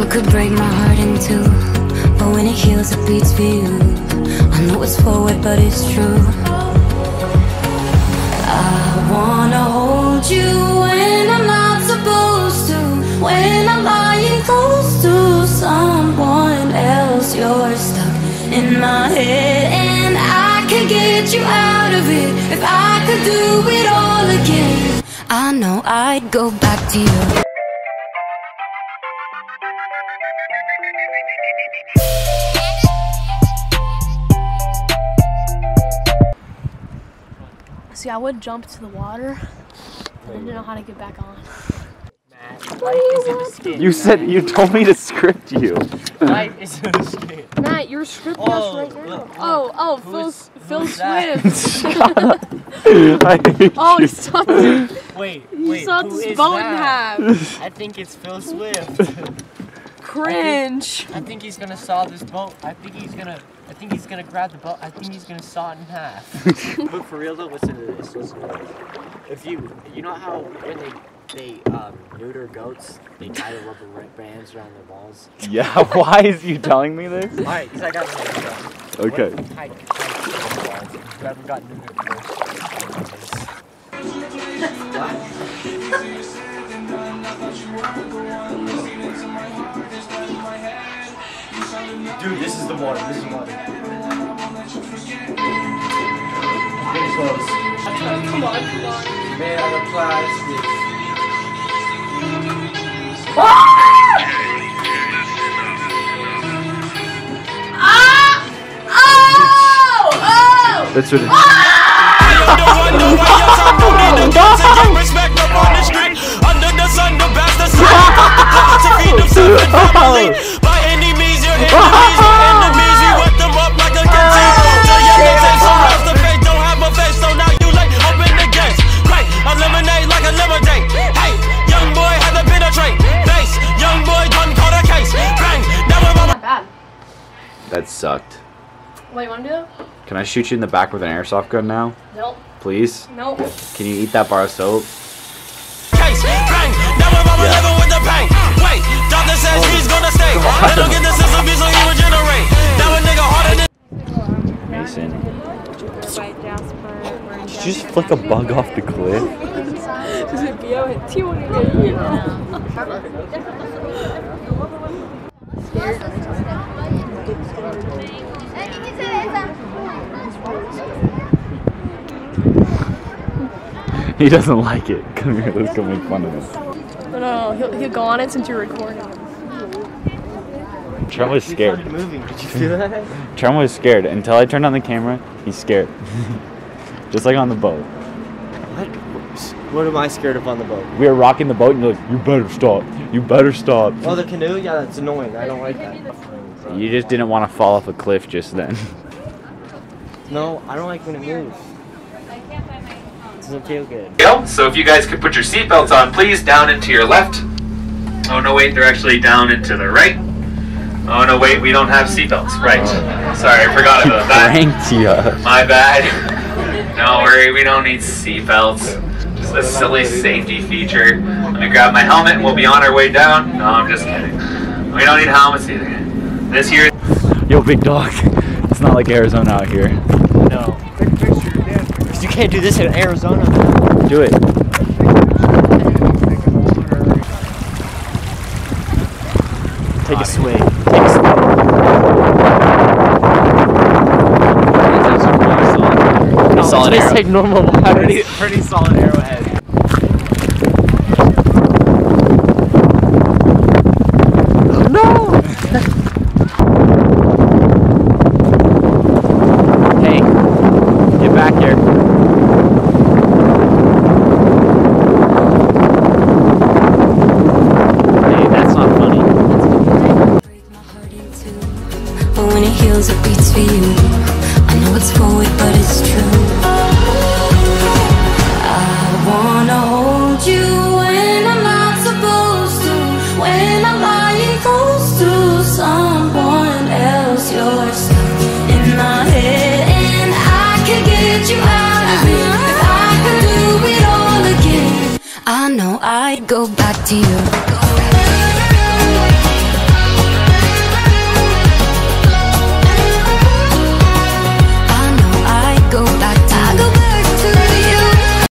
could break my heart in two, but when it heals, it beats for you. I know it's forward, but it's true. I wanna hold you when I'm not supposed to, when I'm lying close to someone else. You're stuck in my head, and I could get you out of it if I could do it all again. I know I'd go back to you. See, I would jump to the water, but I didn't know how to get back on. Matt, life is in the skin. You said you told me to script you. Life is in the skin. Matt, you're scripting us right now. Phil Swift. Oh, he saw this. Wait, He saw who this is boat in that? half. I think it's Phil Swift. Cringe. I think he's gonna saw this boat. I think he's gonna grab the boat. I think he's gonna saw it in half. But for real though, listen to this. If you know how when they neuter goats, they tie the rubber bands around their balls. Yeah, why is you telling me this? Alright, because I got it. Okay. What if we tie balls? You haven't got neutered first. Dude, this is the water. This is the water. Getting close. Come on. Made out of plastic. That's what it is. That sucked. What, you want to do that? Can I shoot you in the back with an airsoft gun now? Nope. Please? Nope. Can you eat that bar of soap? Mason. Did you just flick a bug off the cliff? He doesn't like it. Come here, let's go make fun of him. No, he'll go on it since you're recording. Trent was scared. Moving. Did you feel that? Trent was scared. Until I turned on the camera, he's scared. Just like on the boat. What am I scared of on the boat? We were rocking the boat and you're like, you better stop. You better stop. Oh, the canoe? Yeah, that's annoying. I don't like that. You just didn't want to fall off a cliff just then. No, I don't like when it moves. It doesn't feel good. So if you guys could put your seatbelts on, please, down and to your left. Oh no, wait, they're actually down and to the right. Oh no, wait, we don't have seatbelts. Right. Sorry, I forgot about that. Pranked you. My bad. Don't worry, we don't need seatbelts. Just a silly safety feature. Let me grab my helmet and we'll be on our way down. No, I'm just kidding. We don't need helmets either. This here. Yo, big dog. It's not like Arizona out here. No. You can't do this in Arizona. Do it. Take a swing. Pretty solid arrow. Take normal water. Pretty solid arrowhead. No! Hey, get back here. Hey, that's not funny. But when it heals, it beats for you. I know it's forward, but it's true. I wanna hold you when I'm not supposed to, when I'm lying close to someone else. You're stuck in my head, and I can get you out of it if I could do it all again. I know I'd go back to you.